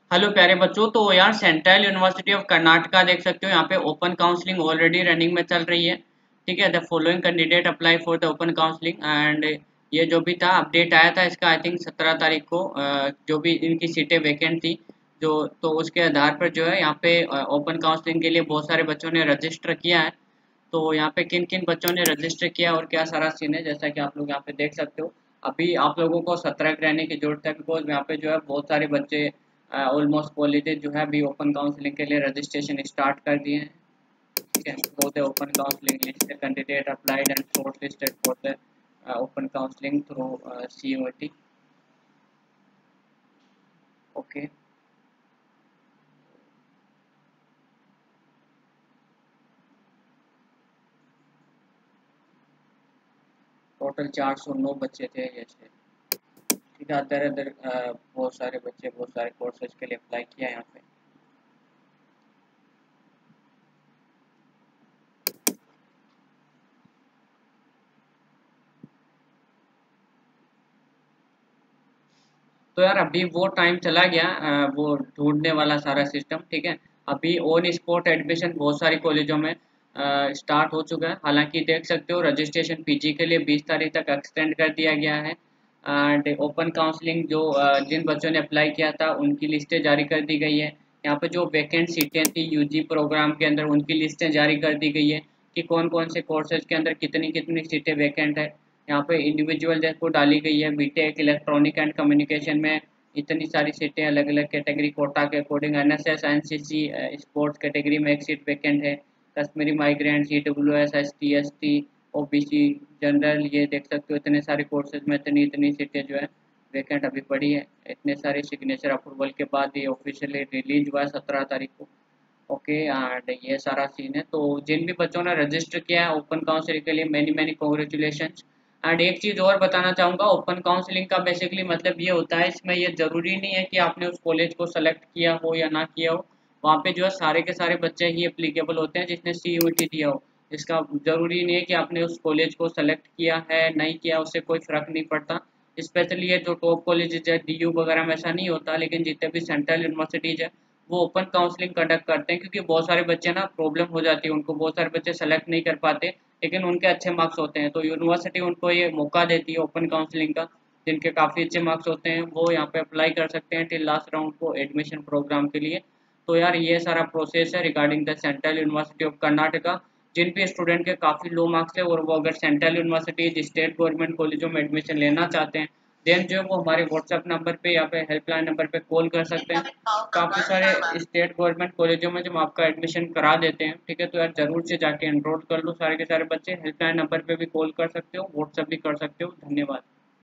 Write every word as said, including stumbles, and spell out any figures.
Hello प्यारे बच्चों। तो यार सेंट्रल यूनिवर्सिटी ऑफ कर्नाटका देख सकते हो, यहाँ पे ओपन काउंसलिंग ऑलरेडी रनिंग में चल रही है। ठीक है, the following candidate apply for the open counselling and ये जो भी था अपडेट आया था इसका, आई थिंक सत्रह तारीख को, अ, जो भी इनकी सीटें वैकेंट थी जो, तो उसके आधार पर जो है यहाँ पे ओपन काउंसलिंग के लिए बहुत सारे बच्चों ने रजिस्टर किया है। तो यहाँ पे किन किन बच्चों ने रजिस्टर किया और क्या सारा सीन है, जैसा कि आप लोग यहाँ पे देख सकते हो। अभी आप लोगों को सतर्क रहने की जरूरत है, बिकॉज यहाँ पे जो है बहुत सारे बच्चे, ऑलमोस्ट कॉलेजेस जो है अभी ओपन काउंसलिंग के लिए रजिस्ट्रेशन स्टार्ट कर दिए हैं। ठीक है, वो the open counselling list candidate applied and shortlisted for the open counselling through C O T. Okay, total चार सौ नौ बच्चे थे जैसे। ठीक है, अदर अदर बहुत सारे बच्चे बहुत सारे कोर्सेज के लिए अप्लाई किया यहाँ पे। तो यार अभी वो टाइम चला गया, अ, वो ढूंढने वाला सारा सिस्टम। ठीक है, अभी ऑन स्पॉट एडमिशन बहुत सारे कॉलेजों में स्टार्ट हो चुका है। हालांकि देख सकते हो रजिस्ट्रेशन पीजी के लिए बीस तारीख तक एक्सटेंड कर दिया गया है। एंड ओपन काउंसलिंग जो अ, जिन बच्चों ने अप्लाई किया था उनकी लिस्टें जारी कर दी गई है। यहाँ पे जो वैकेंट सीटें थी यूजी प्रोग्राम के अंदर उनकी लिस्टें जारी कर दी गई है कि कौन कौन से कोर्सेज के अंदर कितनी कितनी सीटें वैकेंट है। यहाँ पे इंडिविजुअल देखो डाली गई है, बीटेक इलेक्ट्रॉनिक एंड कम्युनिकेशन में इतनी सारी सीटें अलग अलग कैटेगरी कोटा के according, NSS NCC sports category में एक सीट वैकेंट है। Kashmiri migrant E W S S T S T OBC general, ये देख सकते हो इतने सारे कोर्सेज में इतनी इतनी सीटें जो है वैकेंट अभी पड़ी है। इतने सारे सिग्नेचर अप्रूवल के बाद ये ऑफिशियली रिलीज हुआ है सत्रह तारीख को। ओके, एंड ये सारा सीन है। तो जिन भी बच्चों ने रजिस्टर किया है ओपन काउंसलिंग के लिए मैनी मैनी कॉन्ग्रेचुलेशन। एंड एक चीज़ और बताना चाहूँगा, ओपन काउंसलिंग का बेसिकली मतलब ये होता है, इसमें ये ज़रूरी नहीं है कि आपने उस कॉलेज को सेलेक्ट किया हो या ना किया हो। वहाँ पे जो है सारे के सारे बच्चे ही एप्लीकेबल होते हैं जिसने सी यू ई टी दिया हो। इसका ज़रूरी नहीं है कि आपने उस कॉलेज को सेलेक्ट किया है नहीं किया, उससे कोई फ़र्क नहीं पड़ता। स्पेशली ये जो टॉप कॉलेजेज है डी यू वगैरह में ऐसा नहीं होता, लेकिन जितने भी सेंट्रल यूनिवर्सिटीज़ है वो ओपन काउंसलिंग कंडक्ट करते हैं, क्योंकि बहुत सारे बच्चे ना प्रॉब्लम हो जाती है उनको, बहुत सारे बच्चे सेलेक्ट नहीं कर पाते लेकिन उनके अच्छे मार्क्स होते हैं, तो यूनिवर्सिटी उनको ये मौका देती है ओपन काउंसलिंग का। जिनके काफ़ी अच्छे मार्क्स होते हैं वो यहाँ पे अप्लाई कर सकते हैं टिल लास्ट राउंड को एडमिशन प्रोग्राम के लिए। तो यार ये सारा प्रोसेस है regarding the central university of Karnataka. जिन भी स्टूडेंट के काफ़ी लो मार्क्स है और वो अगर सेंट्रल यूनिवर्सिटी स्टेट गवर्नमेंट कॉलेजों में एडमिशन लेना चाहते हैं, देन जो है वो हमारे व्हाट्सएप नंबर पे या फिर हेल्पलाइन नंबर पे कॉल कर सकते हैं। काफ़ी सारे स्टेट गवर्नमेंट कॉलेजों में जब आपका एडमिशन करा देते हैं, ठीक है, तो यार जरूर से जाके एनरोल कर लो सारे के सारे बच्चे। हेल्पलाइन नंबर पे भी कॉल कर सकते हो, व्हाट्सएप भी कर सकते हो। धन्यवाद।